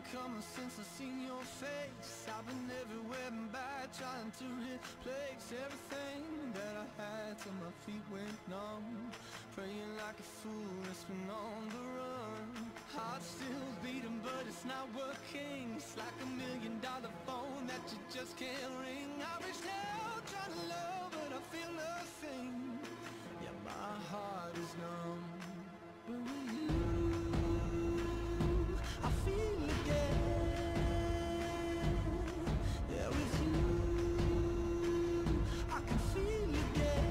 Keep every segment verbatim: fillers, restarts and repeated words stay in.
overcome since I've seen your face. I've been everywhere and back, trying to replace everything that I had till my feet went numb. Praying like a fool, it's been on the run. Heart still beating, but it's not working. It's like a million dollar phone that you just can't ring. I reached out trying to love, but I feel nothing. Yeah, my heart is numb. But with you, I feel again. Yeah, with you, I can feel again.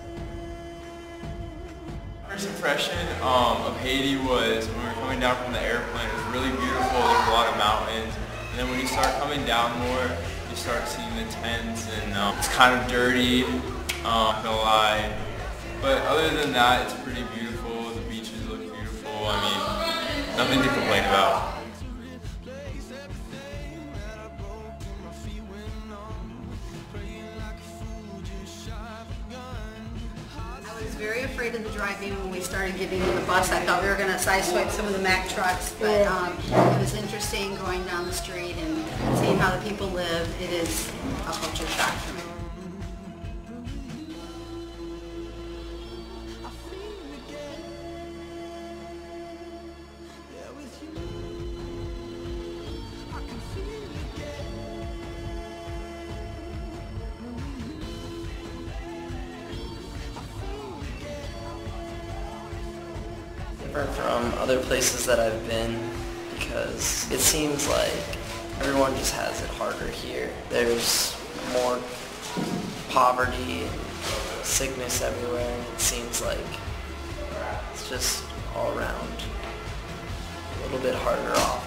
First impression um, of Haiti was when we were coming down from the airplane. It was really beautiful. There's a lot of mountains, and then when you start coming down more, you start seeing the tents, and um, it's kind of dirty. Um, not gonna lie, but other than that, it's pretty beautiful. The beaches look beautiful. I mean, nothing to complain about. I was very afraid of the driving when we started getting on the bus. I thought we were going to sideswipe some of the Mack trucks, but um, it was interesting going down the street and seeing how the people live. It is a culture shock for me. Different from other places that I've been because it seems like everyone just has it harder here. There's more poverty and sickness everywhere, and it seems like it's just all around a little bit harder off.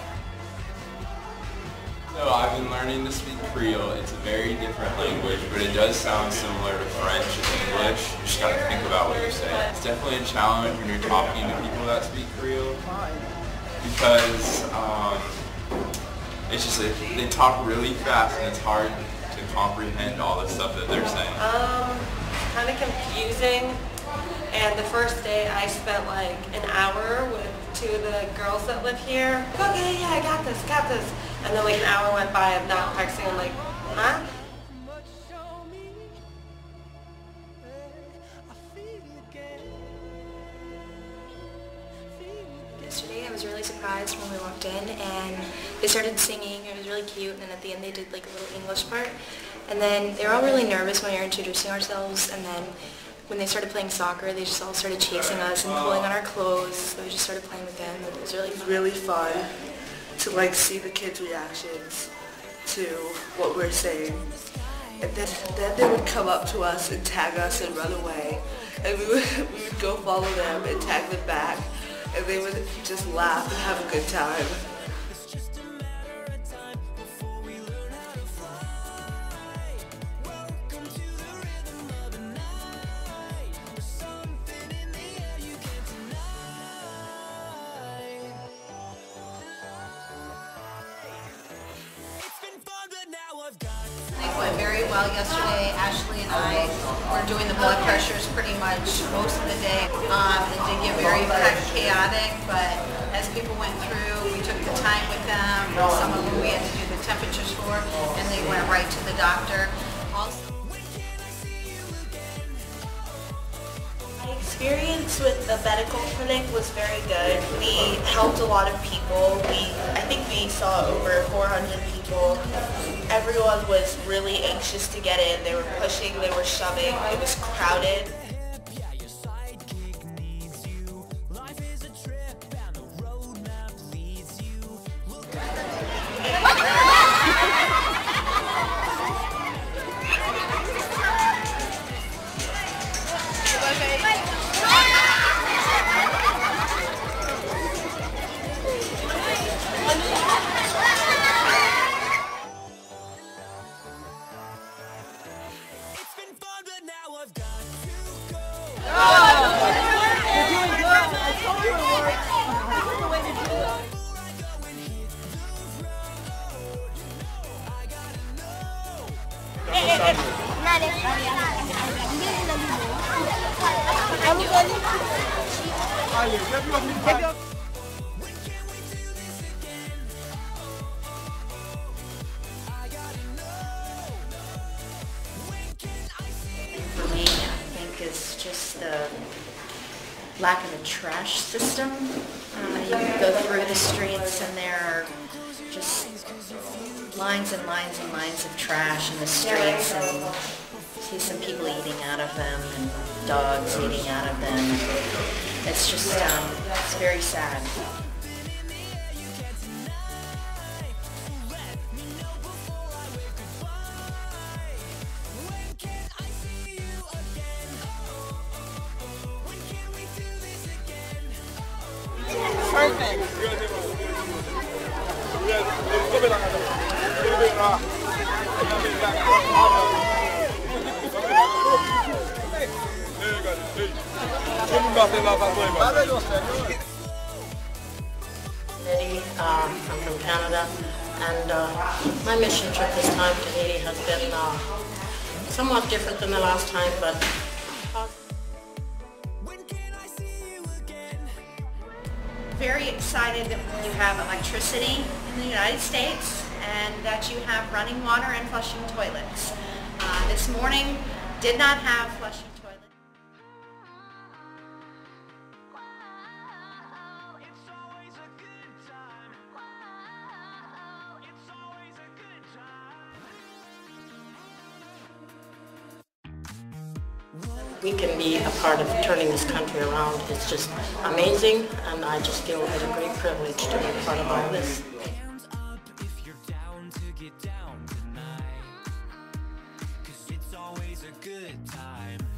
So I've been learning to speak Creole. It's a very different language, but it does sound similar to French and English. You just got to think about what you're saying. It's definitely a challenge when you're talking to people that speak Creole because um, it's just they, they talk really fast and it's hard to comprehend all the stuff that they're saying. Um, kind of confusing. And the first day I spent like an hour with two of the girls that live here. Okay, yeah, I got this, got this. And then like an hour went by of not practicing. I'm like, huh? Yesterday I was really surprised when we walked in and they started singing. It was really cute, and then at the end they did like a little English part. And then they were all really nervous when we were introducing ourselves, and then when they started playing soccer, they just all started chasing us and pulling on our clothes. So we just started playing with them. It was really It was fun. really fun to like see the kids' reactions to what we're saying. And then, then they would come up to us and tag us and run away. And we would, we would go follow them and tag them back. And they would just laugh and have a good time. It went very well yesterday. Ashley and I were doing the blood pressures pretty much most of the day. Um, it did get very chaotic, but as people went through, we took the time with them. Some of them we had to do the temperatures for, and they went right to the doctor. Also, My experience with the medical clinic was very good. We helped a lot of people. We, I think we saw over four hundred people. Everyone was really anxious to get in. They were pushing, they were shoving. It was crowded. is just the lack of a trash system. Uh, you go through the streets and there are just lines and lines and lines of trash in the streets, and see some people eating out of them and dogs eating out of them. It's just, um, it's very sad. Perfect. Haiti, uh, I'm from Canada, and uh, my mission trip this time to Haiti has been uh, somewhat different than the last time, but uh, Very excited that you have electricity in the United States and that you have running water and flushing toilets. Uh, this morning did not have flushing toilets. we can be a part of turning this country around. It's just amazing, and I just feel it's a great privilege to be a part of all this. Hands up if you're down to get down tonight, 'cause it's always a good time.